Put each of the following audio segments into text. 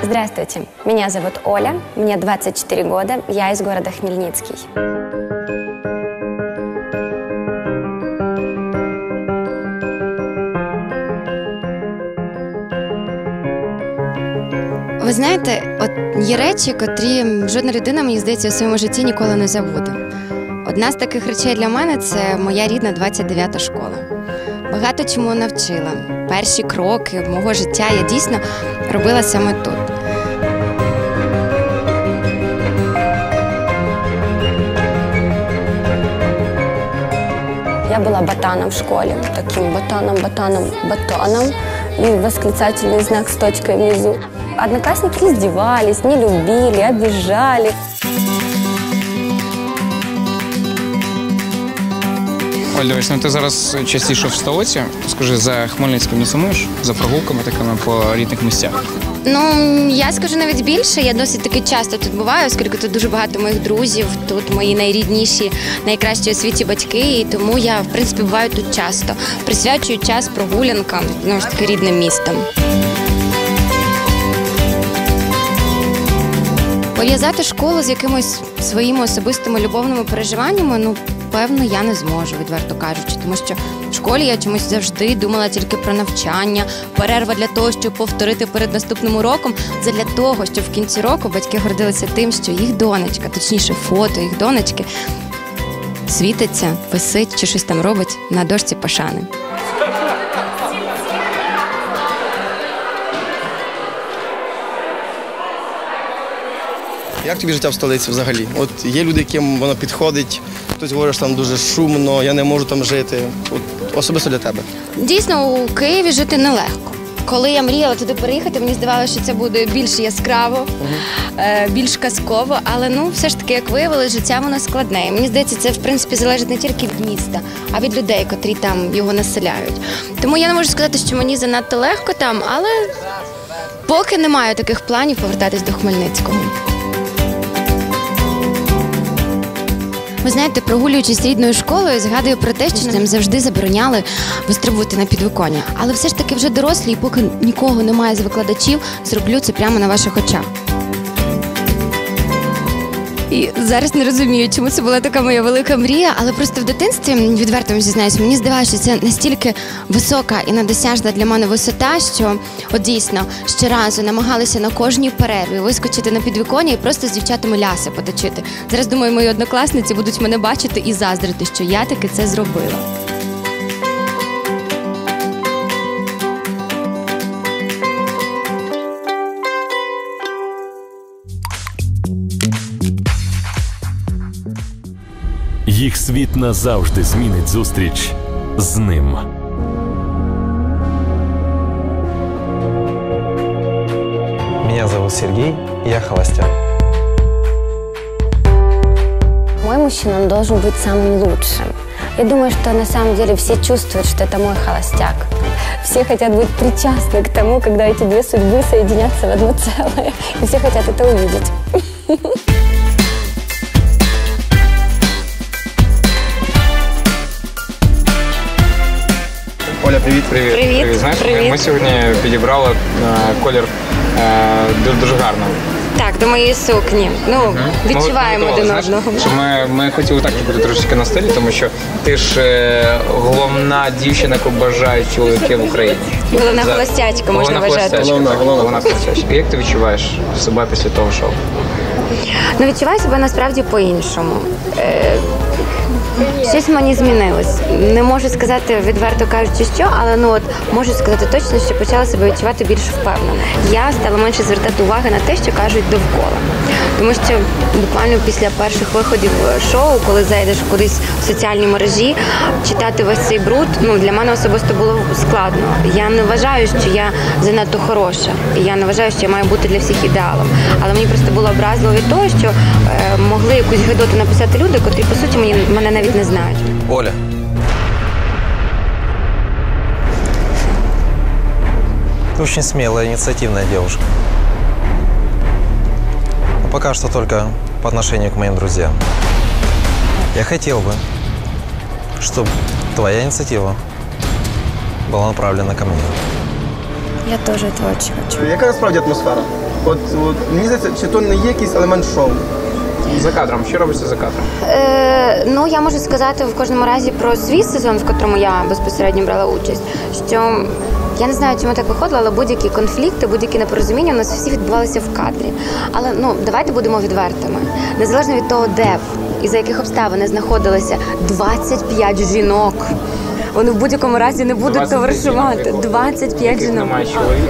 Здравствуйте, меня зовут Оля, мне 24 года, я из города Хмельницкий. Ви знаєте, от є речі, котрі жодна людина, мені здається, у своєму житті ніколи не забуде. Одна з таких речей для мене – це моя рідна 29-та школа. Багато чому навчила. Перші кроки мого життя я дійсно робила саме тут. Я была ботаном в школе, таким ботаном. И восклицательный знак с точкой внизу. Одноклассники издевались, не любили, обижали. Оль, дивись, ти зараз частіше в столиці. Скажи, за Хмельницьким не сумуєш? За прогулками такими по рідних місцях? Ну, я скажу навіть більше, я досить таки часто тут буваю, оскільки тут дуже багато моїх друзів, тут мої найрідніші, найкращі у світі батьки, і тому я, в принципі, буваю тут часто. Присвячую час прогулянкам, знову ж таки, рідним містом. Пов'язати школу з якимось своїми особистими любовними переживаннями, ну, певно, я не зможу, відверто кажучи, тому що в школі я чомусь завжди думала тільки про навчання, перерва для того, щоб повторити перед наступним уроком, задля того, щоб в кінці року батьки гордилися тим, що їх донечка, точніше фото їх донечки, світиться, висить чи щось там робить на дошці пошани. Як тобі життя в столиці взагалі? От є люди, яким воно підходить, хтось говорить, що там дуже шумно, я не можу там жити. От особисто для тебе. Дійсно, у Києві жити нелегко. Коли я мріяла туди переїхати, мені здавалося, що це буде більш яскраво, більш казково, але ну, все ж таки, як виявилось, життя воно складне. І мені здається, це в принципі залежить не тільки від міста, а від людей, котрі там його населяють. Тому я не можу сказати, що мені занадто легко там, але поки не маю таких планів повертатись до Хмельницького. Ви знаєте, прогулюючись рідною школою, згадую про те, що нам завжди забороняли вистрибувати на підвіконня. Але все ж таки вже дорослі, і поки нікого немає з викладачів, зроблю це прямо на ваших очах. І зараз не розумію, чому це була така моя велика мрія, але просто в дитинстві, відверто вам зізнаюсь, мені здавалося, що це настільки висока і недосяжна для мене висота, що от дійсно щоразу намагалися на кожній перерві вискочити на підвіконня і просто з дівчатами ляси поточити. Зараз, думаю, мої однокласниці будуть мене бачити і заздрити, що я таки це зробила. Їх світ назавжди змінить зустріч з ним. Меня зовут Сергей, я холостяк. Мой мужчина, он должен быть самым лучшим. Я думаю, что на самом деле все чувствуют, что это мой холостяк. Все хотят быть причастны к тому, когда эти две судьбы соединятся в одно целое. И все хотят это увидеть. Оля, привіт. Привіт. Знаєш, Привіт. ми сьогодні підібрали колір дуже гарно. Так, до моєї сукні. Ну, відчуваємо один одного. Ми хотіли також бути трошечки на стилі, тому що ти ж головна дівчина, яку бажають чоловіки в Україні. Головна холостячка, можна вважати. Головна холостячка. Як ти відчуваєш себе після того шоу? Ну, відчуваю себе насправді по-іншому. Щось мені змінилось. Не можу сказати, відверто кажучи, що, але ну от можу сказати точно, що почала себе відчувати більш впевнено. Я стала менше звертати уваги на те, що кажуть довкола. Тому що буквально після перших виходів шоу, коли зайдеш кудись в соціальні мережі, читати весь цей бруд, ну, для мене особисто було складно. Я не вважаю, що я занадто хороша. Я не вважаю, що я маю бути для всіх ідеалом. Але мені просто було образливо від того, що могли якусь гидоту написати люди, котрі, по суті, мене навіть не знають. Оля. Ты очень смелая, инициативная девушка. Но пока что только по отношению к моим друзьям. Я хотел бы, чтобы твоя инициатива была направлена ко мне. Я тоже этого очень хочу. Яка насправді атмосфера? От мені здається, чи то не є якийсь елемент шоу? За кадром. Що робиться за кадром? Ну, я можу сказати в кожному разі про свій сезон, в котрому я безпосередньо брала участь, що я не знаю, чому так виходило, але будь-які конфлікти, будь-які непорозуміння у нас всі відбувалися в кадрі. Але, давайте будемо відвертими. Незалежно від того, де б і за яких обставин знаходилося 25 жінок. Вони в будь-якому разі не будуть товаришувати. 25 жінок. Немає чоловіка.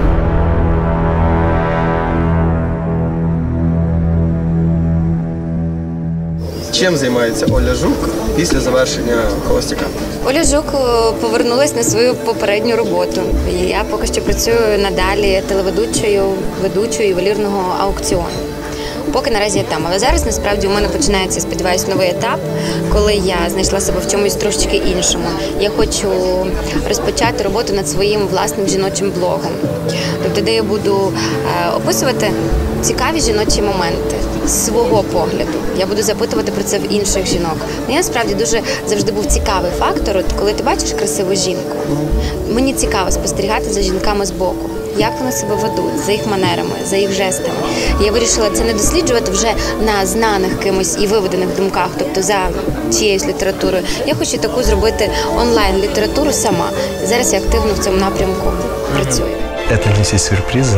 Чим займається Оля Жук після завершення «Холостяка»? Оля Жук повернулась на свою попередню роботу. Я поки що працюю надалі ведучою ювелірного аукціону. Поки наразі я там. Але зараз, насправді, у мене починається, сподіваюся, новий етап, коли я знайшла себе в чомусь трошечки іншому. Я хочу розпочати роботу над своїм власним жіночим блогом. Тобто, де я буду описувати цікаві жіночі моменти з свого погляду. Я буду запитувати про це в інших жінок. Мені, насправді, дуже завжди був цікавий фактор, от коли ти бачиш красиву жінку. Мені цікаво спостерігати за жінками збоку. Як вони себе ведуть, за їх манерами, за їх жестами. Я вирішила це не досліджувати вже на знаних кимось і виведених думках, тобто за чиєюсь літературою. Я хочу таку зробити онлайн-літературу сама. Зараз я активно в цьому напрямку працюю. Это не все сюрпризы.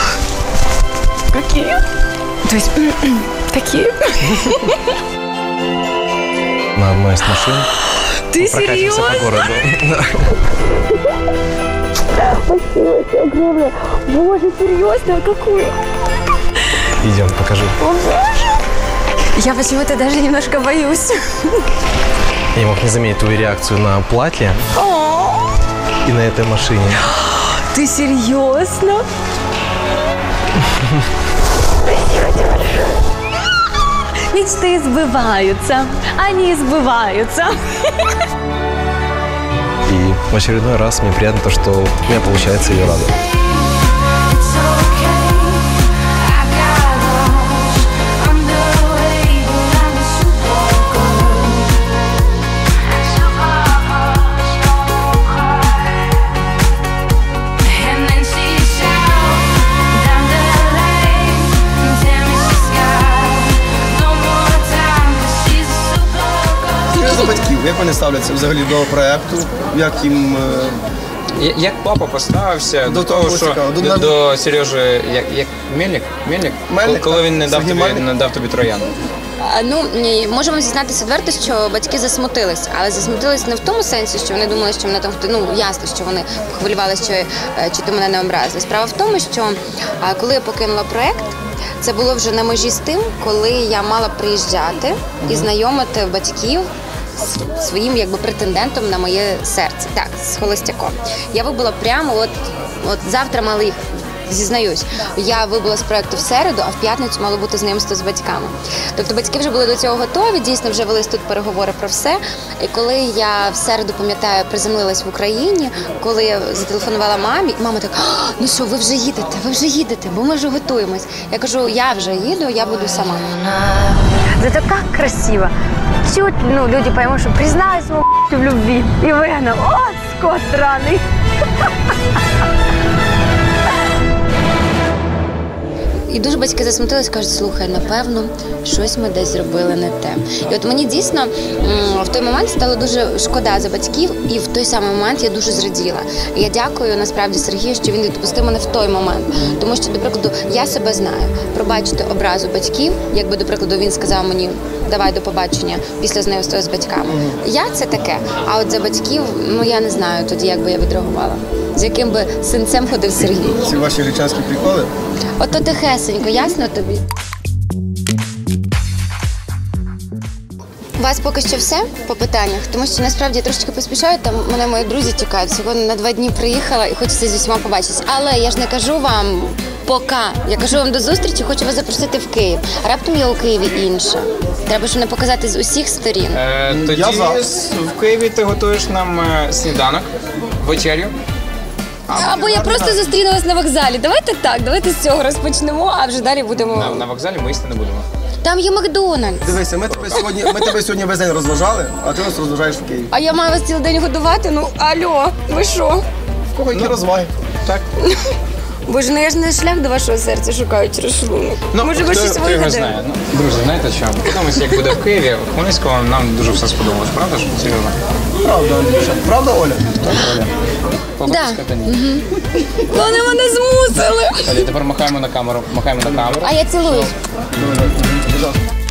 Какие? То есть, такие? На одной из машин. Ты Прокатимся по городу. Спасибо тебе огромное. Боже, серьезно, какую? Идем, покажу. О, боже! Я почему-то даже немножко боюсь. Я не мог не заметить твою реакцию на платье и на этой машине. Ты серьезно? Спасибо тебе большое. Мечты сбываются. Они сбываются. И в очередной раз мне приятно то, что у меня получается ее радовать. Батьків, як вони ставляться взагалі до проєкту, як їм... Як папа поставився до того, що цікаво. до Сережі, як Мельник? Мельник, Коли він не дав тобі троянду? Можемо зізнатися відверто, що батьки засмутились, але засмутились не в тому сенсі, що вони думали, що мене там, ясно, що вони хвилювалися, чи то мене не образили. Справа в тому, що коли я покинула проєкт, це було вже на межі з тим, коли я мала приїжджати і знайомити батьків з своїм претендентом на моє серце. Так, з Холостяком. Я вибула прямо, от завтра мали їх, зізнаюсь, я вибула з проєкту в середу, а в п'ятницю мало бути знайомство з батьками. Тобто батьки вже були до цього готові, дійсно вже велись тут переговори про все. І коли я в середу, пам'ятаю, приземлилась в Україні, коли я зателефонувала мамі, мама так: ну що, ви вже їдете, бо ми вже готуємось. Я кажу, я вже їду, я буду сама. Это так красиво. Чуть, люди поймут, что призналась ему в любви и выгнал. О, скот сраный. І дуже батьки засмутились, кажуть, слухай, напевно, щось ми десь зробили не те. І от мені дійсно в той момент стало дуже шкода за батьків, і в той самий момент я дуже зраділа. І я дякую, насправді, Сергію, що він відпустив мене в той момент. Тому що, до прикладу, я себе знаю. Пробачити образу батьків, якби, до прикладу, він сказав мені, давай до побачення після знайомства з батьками. Я це таке, а от за батьків, я не знаю тоді, як би я відреагувала. З яким би синцем ходив Сергій. Ці ваші гречанські приколи? Ото тихесенько, ясно тобі? У вас поки що все по питаннях, тому що насправді я трошечки поспішаю, там мене мої друзі чекають. Всього на 2 дні приїхала і хочеться з усіма побачитися. Але я ж не кажу вам пока. Я кажу вам до зустрічі, хочу вас запросити в Київ. Раптом є у Києві інше. Треба ж мене показати з усіх сторін. Тоді в Києві ти готуєш нам сніданок, вечерю. Або я просто зустріну вас на вокзалі. Давайте так, давайте з цього розпочнемо, а вже далі будемо... На вокзалі ми їсти не будемо. Там є Макдональдс. Дивися, ми тебе сьогодні весь день розважали, а ти нас розважаєш в Києві. А я маю вас цілий день годувати? Алло, ви що? В кого які розваги? Так. Боже, ну я ж не шлях до вашого серця шукаю через шлунок. Може, ви щось хто його вигадаєте? знає? Ну, друзі, знаєте що? Подивимося, як буде в Києві. В Хмельницькому нам дуже все сподобалось, правда ж? Серйозно? Правда, Андрюша. Правда, Оля? Так, Оля? Попускати ні. Вони мене змусили. Оля, тепер махаємо на камеру. А я цілуюсь. Пожалуйста.